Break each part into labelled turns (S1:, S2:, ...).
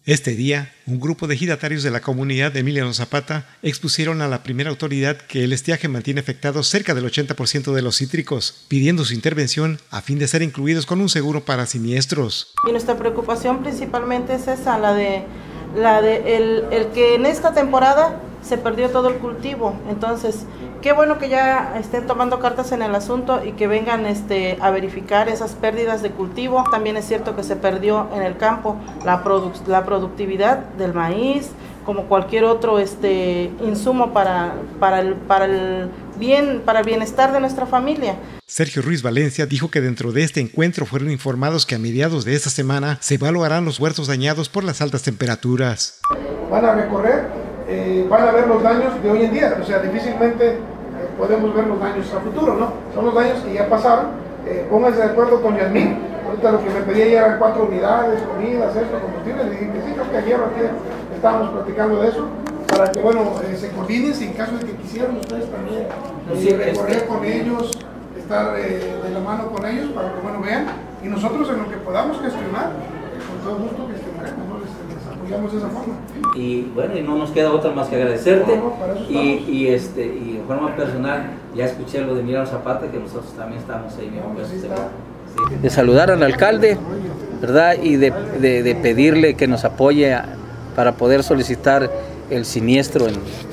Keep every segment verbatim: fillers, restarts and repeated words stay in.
S1: Este día, un grupo de ejidatarios de la comunidad de Emiliano Zapata expusieron a la primera autoridad que el estiaje mantiene afectados cerca del ochenta por ciento de los cítricos, pidiendo su intervención a fin de ser incluidos con un seguro para siniestros.
S2: Y nuestra preocupación principalmente es esa, la de, la de el, el que en esta temporada se perdió todo el cultivo. Entonces, qué bueno que ya estén tomando cartas en el asunto y que vengan este, a verificar esas pérdidas de cultivo. También es cierto que se perdió en el campo la, produ la productividad del maíz, como cualquier otro este, insumo para, para, el, para, el bien, para el bienestar de nuestra familia.
S1: Sergio Ruiz Valencia dijo que dentro de este encuentro fueron informados que a mediados de esta semana se evaluarán los huertos dañados por las altas temperaturas.
S3: Van a recorrer, eh, van a ver los daños de hoy en día, o sea, difícilmente eh, podemos ver los daños a futuro, ¿no? Son los daños que ya pasaron. Eh, pónganse de acuerdo con Yasmín. Ahorita lo que me pedía ya eran cuatro unidades, comidas, esto, combustible. Le dije que sí, creo que ayer aquí estábamos platicando de eso, para que, bueno, eh, se coordinen si en caso de que quisieran ustedes también eh, sí, recorrer este... con ellos, estar eh, de la mano con ellos, para que, bueno, vean. Y nosotros en lo que podamos gestionar, eh, con todo gusto gestionaremos, ¿no? Les, les apoyamos de esa forma.
S4: Y bueno, y no nos queda otra más que agradecerte. No, no, y, y, este, y de forma personal, ya escuché lo de Emiliano Zapata, que nosotros también estamos ahí mismo. No, sí, sí. De saludar al alcalde, ¿verdad? Y de, de, de pedirle que nos apoye a, para poder solicitar el siniestro en,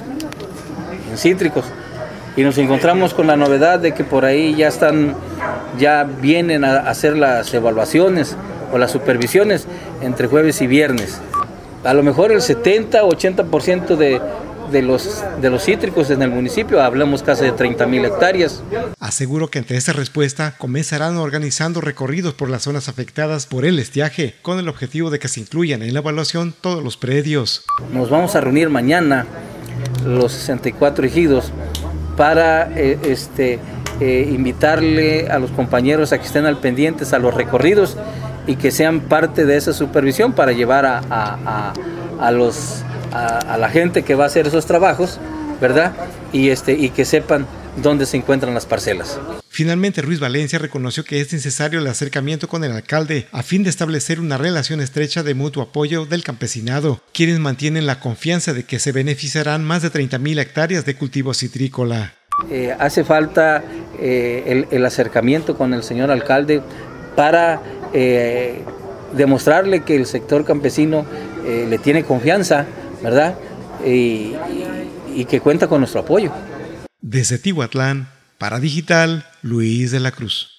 S4: en cítricos. Y nos encontramos con la novedad de que por ahí ya están, ya vienen a hacer las evaluaciones o las supervisiones entre jueves y viernes. A lo mejor el setenta o ochenta por ciento de, de, los, de los cítricos en el municipio, hablamos casi de treinta mil hectáreas.
S1: Aseguro que ante esta respuesta comenzarán organizando recorridos por las zonas afectadas por el estiaje, con el objetivo de que se incluyan en la evaluación todos los predios.
S4: Nos vamos a reunir mañana los sesenta y cuatro ejidos para eh, este, eh, invitarle a los compañeros a que estén al pendientes a los recorridos y que sean parte de esa supervisión para llevar a, a, a, a, los, a, a la gente que va a hacer esos trabajos, ¿verdad? Y, este, y que sepan dónde se encuentran las parcelas.
S1: Finalmente, Ruiz Valencia reconoció que es necesario el acercamiento con el alcalde a fin de establecer una relación estrecha de mutuo apoyo del campesinado, quienes mantienen la confianza de que se beneficiarán más de treinta mil hectáreas de cultivo citrícola.
S4: Eh, hace falta eh, el, el acercamiento con el señor alcalde para eh, demostrarle que el sector campesino eh, le tiene confianza, ¿verdad? Y, y, y que cuenta con nuestro apoyo.
S1: Desde Tihuatlán, para Digital, Luis de la Cruz.